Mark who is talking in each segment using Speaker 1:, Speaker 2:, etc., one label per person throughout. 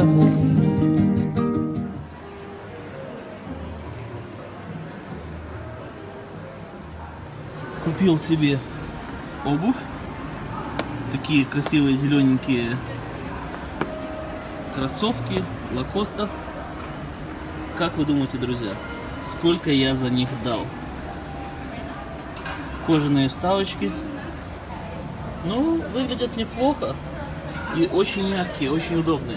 Speaker 1: me.
Speaker 2: Купил себе обувь. Такие красивые зелененькие кроссовки Лакоста. Как вы думаете, друзья, сколько я за них дал? Кожаные вставочки. Ну, выглядят неплохо. И очень мягкие, очень удобные.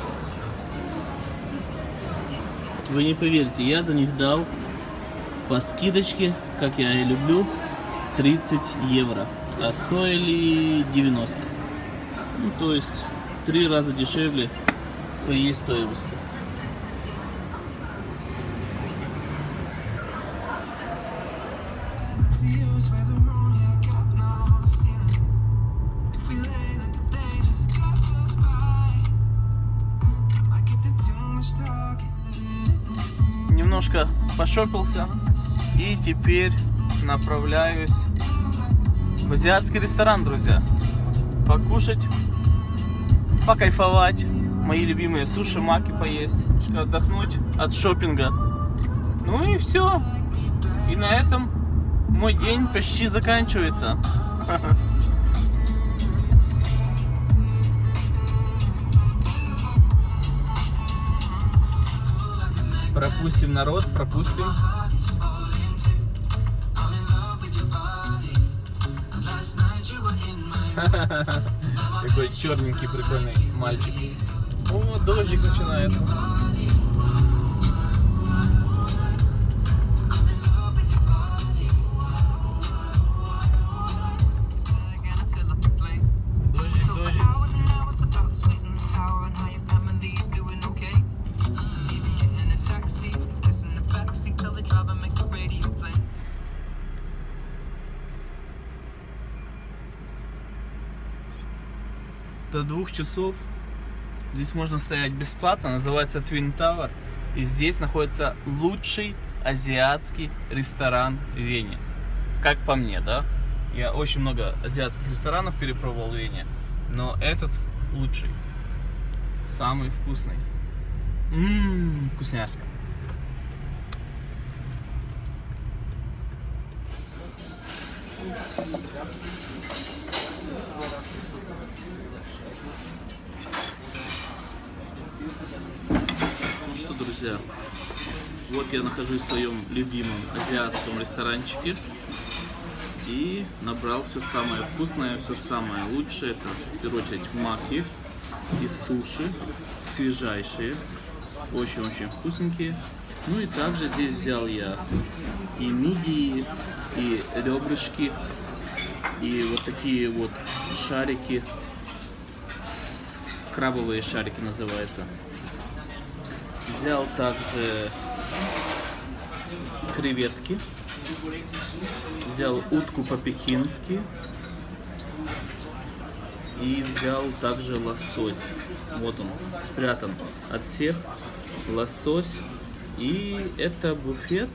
Speaker 2: Вы не поверите, я за них дал по скидочке, как я и люблю, 30 евро. А стоили 90. Ну, то есть 3 раза дешевле своей стоимости. Немножко пошопился и теперь направляюсь в азиатский ресторан, друзья. Покушать, покайфовать, мои любимые суши-маки поесть, отдохнуть от шопинга. Ну и все. И на этом мой день почти заканчивается. Пропустим народ, пропустим. Такой черненький прикольный мальчик. О, дождик начинается. До 2 часов здесь можно стоять бесплатно, называется Twin Tower, и здесь находится лучший азиатский ресторан в Вене, как по мне, да? Я очень много азиатских ресторанов перепробовал в Вене, но этот лучший, самый вкусный. Вкусняшка. Ну что, друзья, вот я нахожусь в своем любимом азиатском ресторанчике и набрал все самое вкусное, все самое лучшее. Это, в первую очередь, маки и суши, свежайшие, очень-очень вкусненькие. Ну и также здесь взял я и мидии, и ребрышки, и вот такие вот шарики, крабовые шарики называются. Взял также креветки, взял утку по-пекински и взял также лосось. Вот он, спрятан от всех, лосось. И это буфет,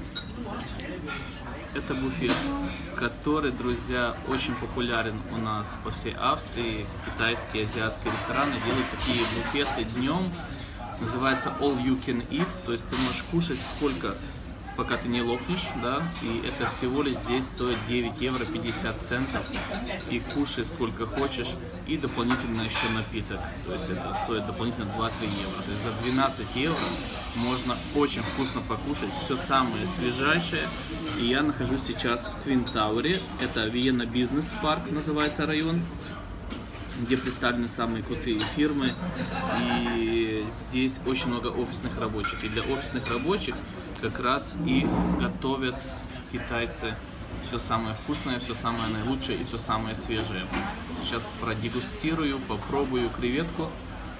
Speaker 2: который, друзья, очень популярен у нас по всей Австрии. Китайские, азиатские рестораны делают такие буфеты днем. Называется All You Can Eat, то есть ты можешь кушать сколько, пока ты не лопнешь, да, и это всего лишь здесь стоит 9 евро 50 центов, и кушай сколько хочешь, и дополнительно еще напиток, то есть это стоит дополнительно 2-3 евро, то есть за 12 евро можно очень вкусно покушать, все самое свежайшее. И я нахожусь сейчас в Twin Tower, это Vienna Business Park называется район, где представлены самые крутые фирмы, и здесь очень много офисных рабочих. И для офисных рабочих как раз и готовят китайцы все самое вкусное, все самое наилучшее и все самое свежее. Сейчас продегустирую, попробую креветку.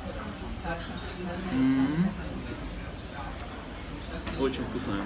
Speaker 2: Очень вкусная.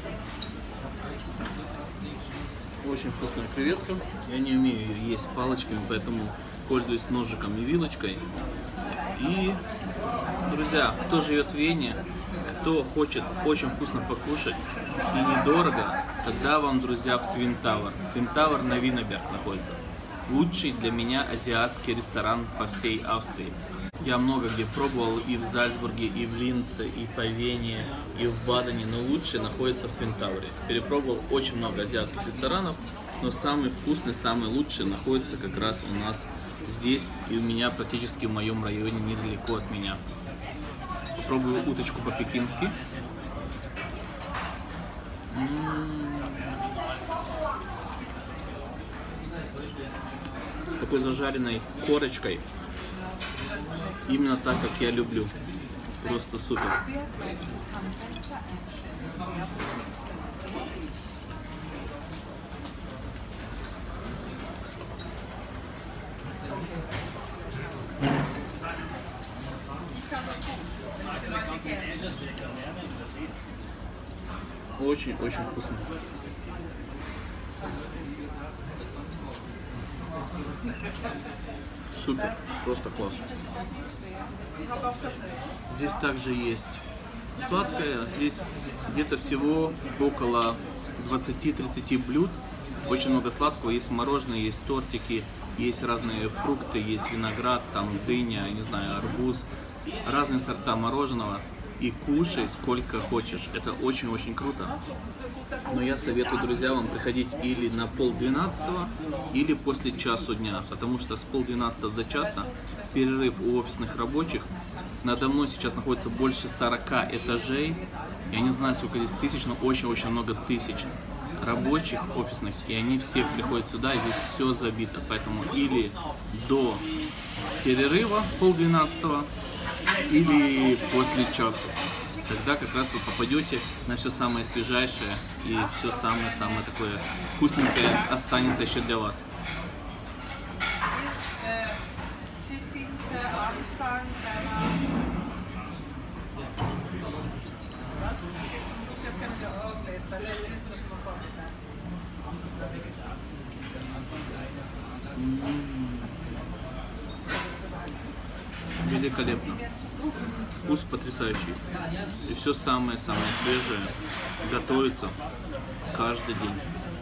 Speaker 2: Очень вкусная креветка. Я не умею ее есть палочками, поэтому пользуюсь ножиком и вилочкой. И, друзья, кто живет в Вене, кто хочет очень вкусно покушать и недорого, тогда вам, друзья, в Twin Tower. Twin Tower на Виннеберг находится. Лучший для меня азиатский ресторан по всей Австрии. Я много где пробовал, и в Зальцбурге, и в Линце, и по Вене, и в Бадене, но лучший находится в Твин Тауэре. Перепробовал очень много азиатских ресторанов, но самый вкусный, самый лучший находится как раз у нас здесь, и у меня практически в моем районе, недалеко от меня. Попробую уточку по-пекински. С такой зажаренной корочкой. Именно так, как я люблю. Просто супер. Очень-очень вкусно. Супер, просто класс. Здесь также есть сладкое. Здесь где-то всего около 20-30 блюд. Очень много сладкого. Есть мороженое, есть тортики, есть разные фрукты, есть виноград, там дыня, не знаю, арбуз. Разные сорта мороженого. И кушай сколько хочешь. Это очень-очень круто. Но я советую, друзья, вам приходить или на 11:30, или после часу дня. Потому что с 11:30 до часа перерыв у офисных рабочих. Надо мной сейчас находится больше 40 этажей. Я не знаю, сколько здесь тысяч, но очень-очень много тысяч рабочих офисных. И они все приходят сюда, и здесь все забито. Поэтому или до перерыва 11:30, или после часу. Тогда как раз вы попадете на все самое свежайшее, и все самое-самое такое вкусненькое останется еще для вас. Великолепно. Вкус потрясающий. И все самое-самое свежее готовится каждый день.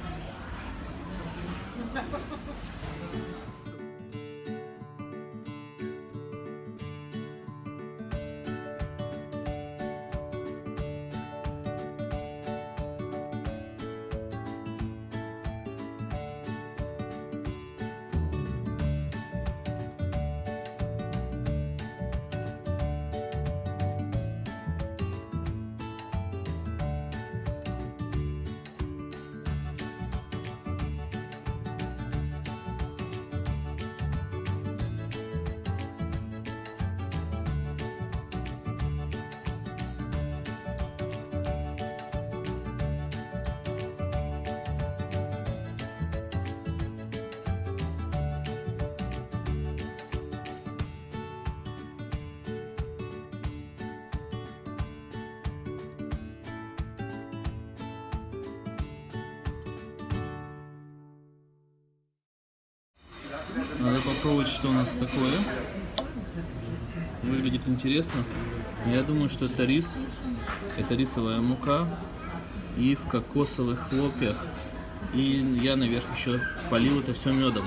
Speaker 2: Надо попробовать, что у нас такое. Выглядит интересно. Я думаю, что это рис. Это рисовая мука. И в кокосовых хлопьях. И я наверх еще полил это все медом.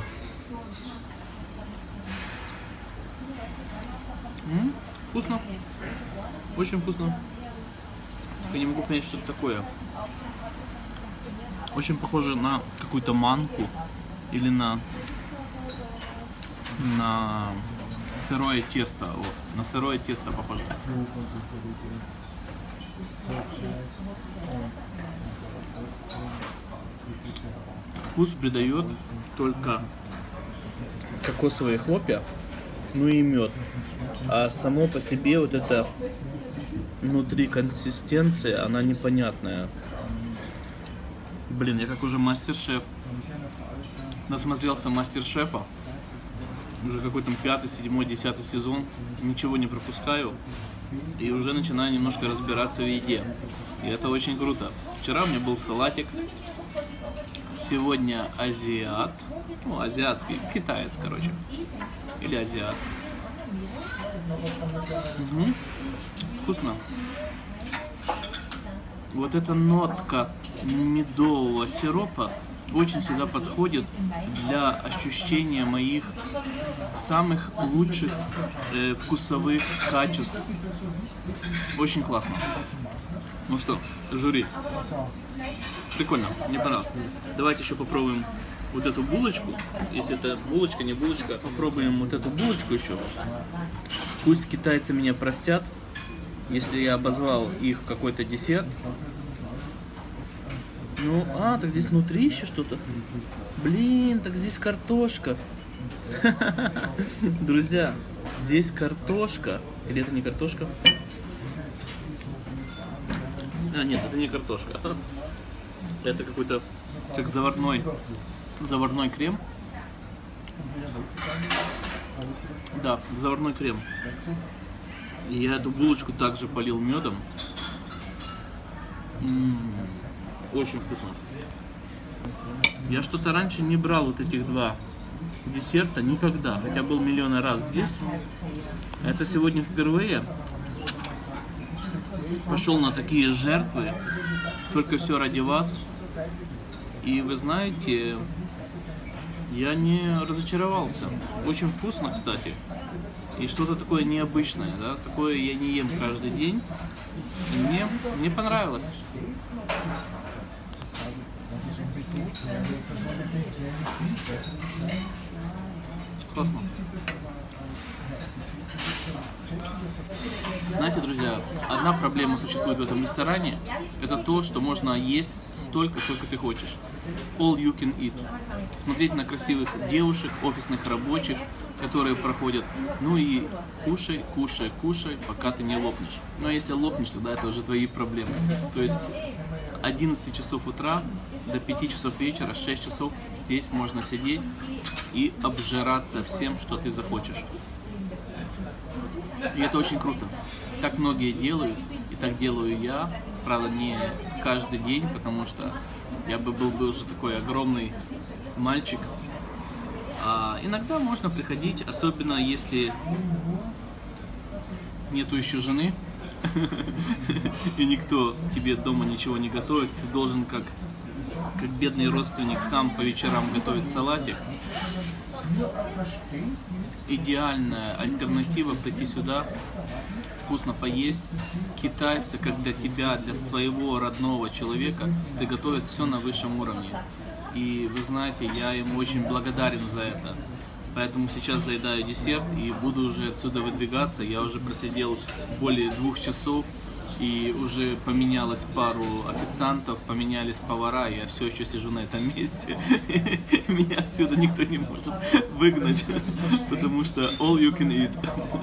Speaker 2: Вкусно. Очень вкусно. Только не могу понять, что это такое. Очень похоже на какую-то манку. Или на сырое тесто. Вот. На сырое тесто похоже. Вкус придает только кокосовые хлопья, ну и мед. А само по себе вот это внутри консистенция, она непонятная. Блин, я как уже мастер-шеф. Насмотрелся мастер-шефа. Уже какой там 5-й, 7-й, 10-й сезон. Ничего не пропускаю. И уже начинаю немножко разбираться в еде. И это очень круто. Вчера у меня был салатик. Сегодня азиат. Ну, азиатский, китаец, короче. Или азиат. Угу. Вкусно. Вот эта нотка медового сиропа очень сюда подходит для ощущения моих самых лучших вкусовых качеств. Очень классно. Ну что, жюри. Прикольно, мне понравилось. Давайте еще попробуем вот эту булочку. Если это булочка, не булочка, попробуем вот эту булочку еще. Пусть китайцы меня простят, если я обозвал их какой-то десерт. Ну, так здесь внутри еще что-то. Блин, так здесь картошка. Друзья, здесь картошка. Или это не картошка? Нет, это не картошка. Это какой-то, как заварной крем. Да, заварной крем. И я эту булочку также полил медом. Очень вкусно. Я что-то раньше не брал вот этих два десерта никогда, хотя был миллионы раз здесь. Это сегодня впервые. Пошел на такие жертвы, только все ради вас. И вы знаете, я не разочаровался. Очень вкусно, кстати. И что-то такое необычное, да? Такое я не ем каждый день. И мне понравилось. Классно. Знаете, друзья, одна проблема существует в этом ресторане. Это то, что можно есть столько, сколько ты хочешь. All you can eat. Смотреть на красивых девушек, офисных рабочих, которые проходят. Ну и кушай, кушай, кушай, пока ты не лопнешь. Но если лопнешь, тогда это уже твои проблемы. То есть 11 часов утра до 5 часов вечера, 6 часов здесь можно сидеть и обжираться всем, что ты захочешь. И это очень круто. Так многие делают, и так делаю я. Правда, не каждый день, потому что я был бы уже такой огромный мальчик. А иногда можно приходить, особенно если нету еще жены, и никто тебе дома ничего не готовит. Ты должен, как бедный родственник, сам по вечерам готовить салатик. Идеальная альтернатива прийти сюда, вкусно поесть. Китайцы, как для тебя, для своего родного человека, приготовят все на высшем уровне. И вы знаете, я им очень благодарен за это. Поэтому сейчас доедаю десерт и буду уже отсюда выдвигаться. Я уже просидел более 2 часов. И уже поменялось пару официантов, поменялись повара, и я все еще сижу на этом месте. Меня отсюда никто не может выгнать, потому что all you can eat.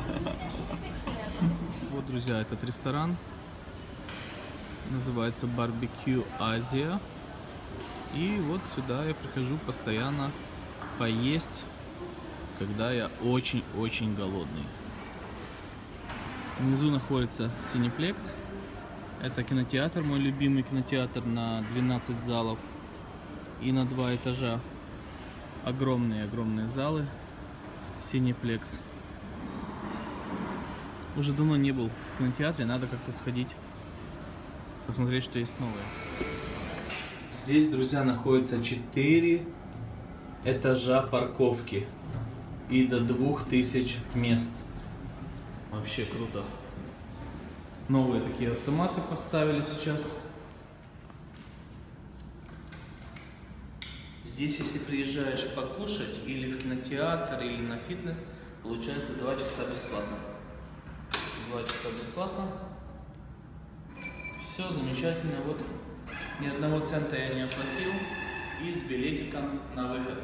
Speaker 2: Вот, друзья, этот ресторан называется Barbecue Asia. И вот сюда я прихожу постоянно поесть, когда я очень-очень голодный. Внизу находится Cineplex. Это кинотеатр, мой любимый кинотеатр на 12 залов и на 2 этажа. Огромные залы. Cineplex. Уже давно не был в кинотеатре, надо как-то сходить, посмотреть, что есть новое. Здесь, друзья, находится 4 этажа парковки и до 2000 мест. Вообще круто. Новые такие автоматы поставили сейчас. Здесь, если приезжаешь покушать или в кинотеатр, или на фитнес, получается 2 часа бесплатно. 2 часа бесплатно. Все замечательно. Вот ни одного цента я не оплатил. И с билетиком на выход.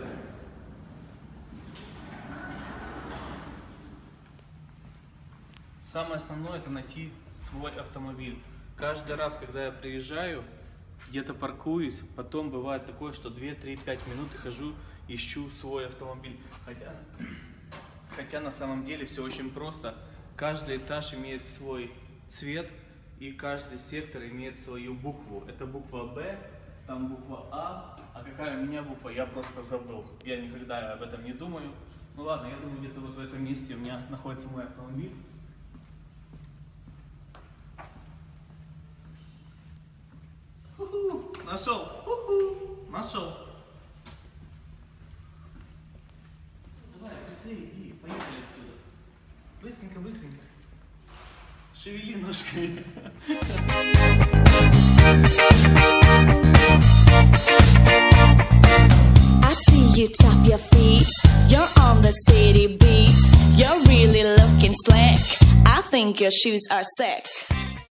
Speaker 2: Самое основное — это найти свой автомобиль. Каждый раз, когда я приезжаю, где-то паркуюсь, потом бывает такое, что 2, 3, 5 минут хожу, ищу свой автомобиль. Хотя на самом деле все очень просто. Каждый этаж имеет свой цвет, и каждый сектор имеет свою букву. Это буква Б, там буква А какая у меня буква, я просто забыл. Я никогда об этом не думаю. Ну ладно, я думаю, где-то вот в этом месте у меня находится мой автомобиль. Нашел, нашел. быстрее иди, поехали отсюда. Быстренько, быстренько. Шевели ножками.
Speaker 1: I see you tap your feet. You're on the city beat. You're really looking slick. I think your shoes are sick.